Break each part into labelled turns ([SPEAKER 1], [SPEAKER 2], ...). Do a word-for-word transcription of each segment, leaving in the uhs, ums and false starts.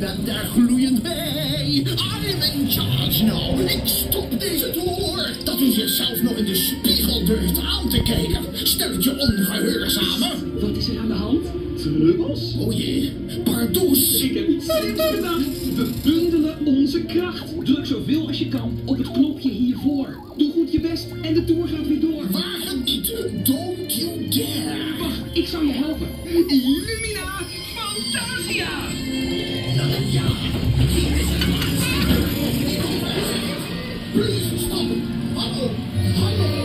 [SPEAKER 1] ben daar gloeiend bij. I'm in charge now. Ik stop deze toer. Dat u zichzelf nog in de spiegel durft aan te kijken. Stelletje ongehoorzamen.
[SPEAKER 2] Wat is er aan de hand? Trubbels?
[SPEAKER 1] O jee, pardoes.
[SPEAKER 2] Ik heb iets zinnigs bedacht. We bundelen onze kracht. Druk zoveel als je kan op het knopje hiervoor. Doe goed je best en de tour gaat weer door.
[SPEAKER 1] Waag het niet. Don't you dare.
[SPEAKER 2] Wacht, ik zal je helpen. Illumina Fantasia. Nou ja, hier is het maar.
[SPEAKER 1] Please stop. Hallo, hallo.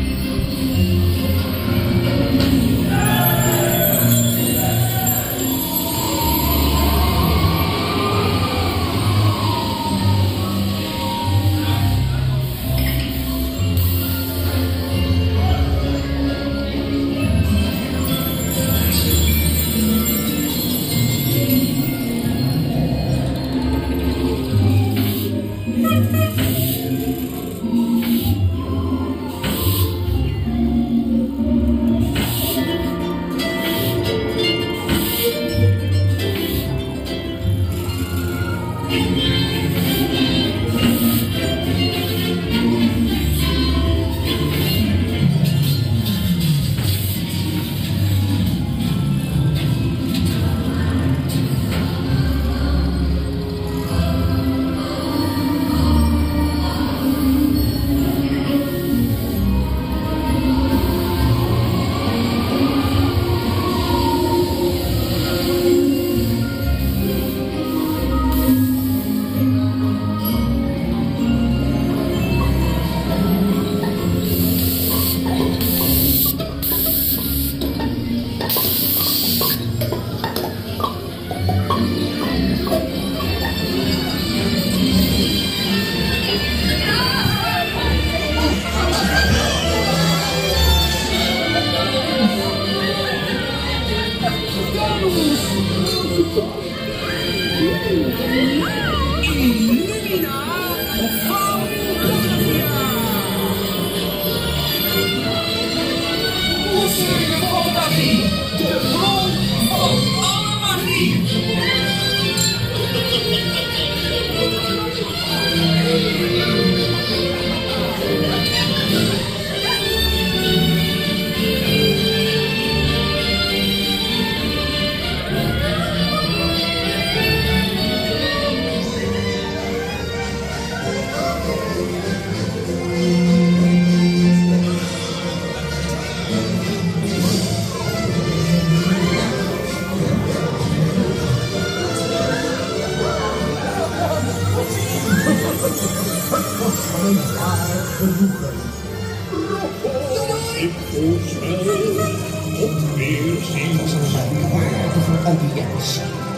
[SPEAKER 3] Ik voorspel tot weerziens.
[SPEAKER 4] Waardige audiëntie.